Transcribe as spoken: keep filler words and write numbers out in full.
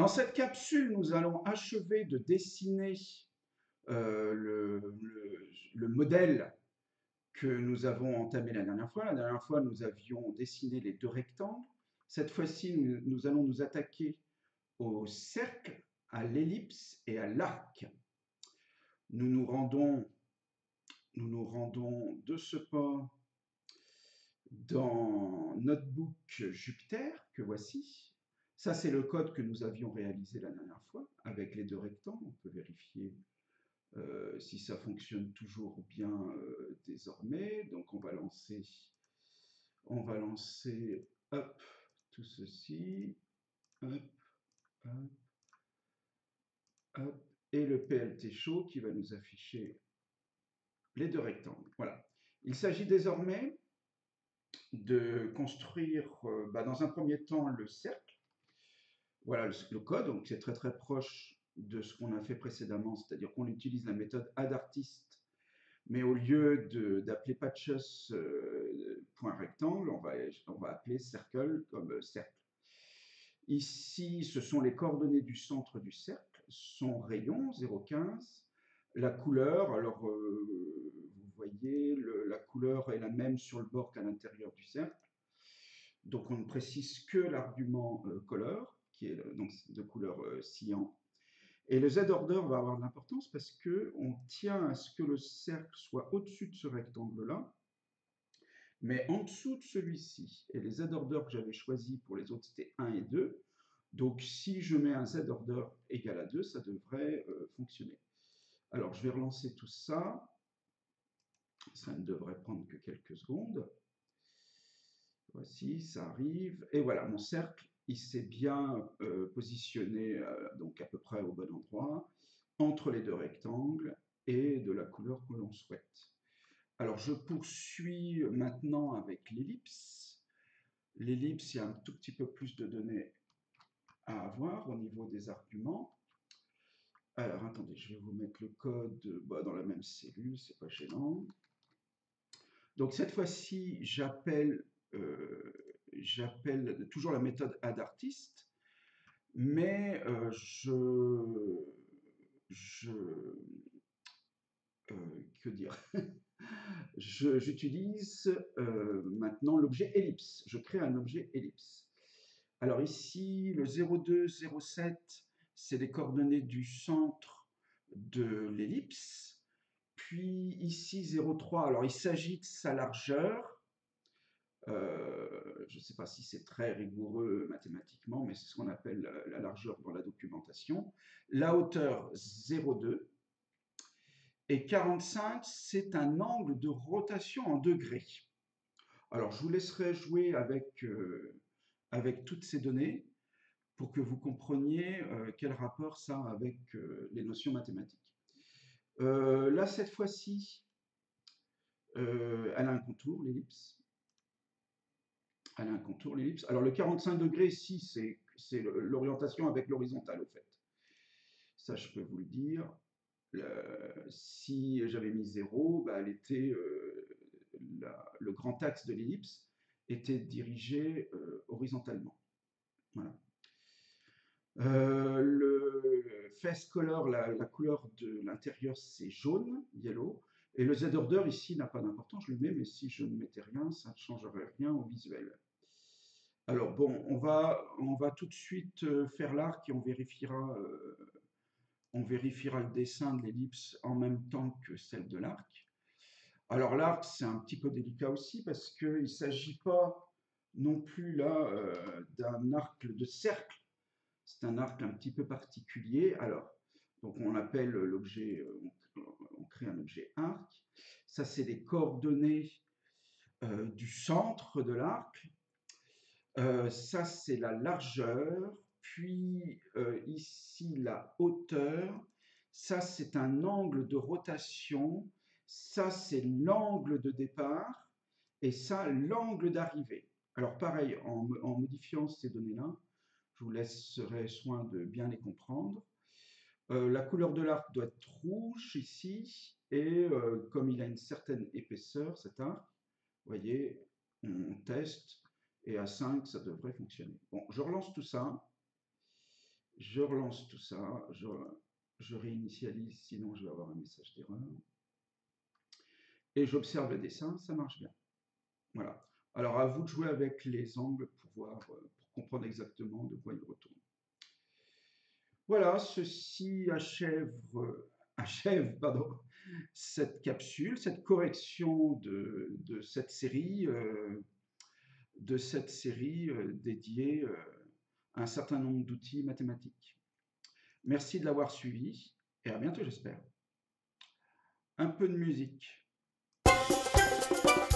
Dans cette capsule, nous allons achever de dessiner euh, le, le- le modèle que nous avons entamé la dernière fois. La dernière fois, nous avions dessiné les deux rectangles. Cette fois-ci, nous, nous allons nous attaquer au cercle, à l'ellipse et à l'arc. Nous nous rendons, nous nous rendons de ce pas dans Notebook Jupyter, que voici. Ça, c'est le code que nous avions réalisé la dernière fois avec les deux rectangles. On peut vérifier euh, si ça fonctionne toujours bien euh, désormais. Donc, on va lancer, on va lancer, hop, tout ceci, hop, hop, hop, et le P L T show qui va nous afficher les deux rectangles. Voilà. Il s'agit désormais de construire, euh, bah, dans un premier temps, le cercle. Voilà le, le code, donc c'est très très proche de ce qu'on a fait précédemment, c'est-à-dire qu'on utilise la méthode addArtist, mais au lieu d'appeler patches euh, point rectangle, on va, on va appeler circle comme euh, cercle. Ici, ce sont les coordonnées du centre du cercle, son rayon zéro virgule quinze, la couleur, alors euh, vous voyez, le, la couleur est la même sur le bord qu'à l'intérieur du cercle. Donc on ne précise que l'argument euh, color, qui est euh, donc de couleur euh, cyan. Et le z-order va avoir de l'importance parce qu'on tient à ce que le cercle soit au-dessus de ce rectangle-là, mais en dessous de celui-ci. Et les z-order que j'avais choisis pour les autres, c'était un et deux. Donc si je mets un z-order égal à deux, ça devrait euh, fonctionner. Alors je vais relancer tout ça. Ça ne devrait prendre que quelques secondes. Voici, ça arrive. Et voilà, mon cercle, il s'est bien euh, positionné, euh, donc à peu près au bon endroit, entre les deux rectangles et de la couleur que l'on souhaite. Alors, je poursuis maintenant avec l'ellipse. L'ellipse, il y a un tout petit peu plus de données à avoir au niveau des arguments. Alors, attendez, je vais vous mettre le code bah, dans la même cellule, c'est pas gênant. Donc, cette fois-ci, j'appelle euh, j'appelle toujours la méthode addArtist, mais euh, je, je euh, que dire J'utilise euh, maintenant l'objet ellipse. Je crée un objet ellipse. Alors ici, le zéro deux zéro sept, c'est les coordonnées du centre de l'ellipse. Puis ici, zéro trois, alors il s'agit de sa largeur. Euh, je ne sais pas si c'est très rigoureux mathématiquement, mais c'est ce qu'on appelle la largeur dans la documentation. La hauteur, zéro virgule deux. Et quarante-cinq, c'est un angle de rotation en degrés. Alors, je vous laisserai jouer avec, euh, avec toutes ces données pour que vous compreniez euh, quel rapport ça a avec euh, les notions mathématiques. Euh, là, cette fois-ci, euh, elle a un contour, l'ellipse. Elle a un contour, l'ellipse. Alors, le quarante-cinq degrés, ici, c'est l'orientation avec l'horizontale, au fait. Ça, je peux vous le dire. Le, si j'avais mis zéro, bah, elle était, euh, la, le grand axe de l'ellipse était dirigé euh, horizontalement. Voilà. Euh, le face color, la, la couleur de l'intérieur, c'est jaune, yellow. Et le z-order ici n'a pas d'importance, je le mets, mais si je ne mettais rien, ça ne changerait rien au visuel. Alors bon, on va, on va tout de suite faire l'arc et on vérifiera, euh, on vérifiera le dessin de l'ellipse en même temps que celle de l'arc. Alors l'arc, c'est un petit peu délicat aussi parce qu'il ne s'agit pas non plus là euh, d'un arc de cercle. C'est un arc un petit peu particulier. Alors, donc on appelle l'objet, on, on crée un objet arc. Ça, c'est les coordonnées euh, du centre de l'arc. Euh, ça, c'est la largeur. Puis euh, ici, la hauteur. Ça, c'est un angle de rotation. Ça, c'est l'angle de départ. Et ça, l'angle d'arrivée. Alors pareil, en, en modifiant ces données-là, je vous laisserai soin de bien les comprendre. Euh, la couleur de l'arc doit être rouge ici. Et euh, comme il a une certaine épaisseur, cet arc, vous voyez, on teste. Et à cinq, ça devrait fonctionner. Bon, je relance tout ça. Je relance tout ça, je, je réinitialise, sinon je vais avoir un message d'erreur. Et j'observe le dessin, ça marche bien. Voilà. Alors à vous de jouer avec les angles pour voir, pour comprendre exactement de quoi il retourne. Voilà, ceci achève, achève pardon, cette capsule, cette correction de, de cette série, euh, de cette série euh, dédiée euh, à un certain nombre d'outils mathématiques. Merci de l'avoir suivi et à bientôt, j'espère. Un peu de musique.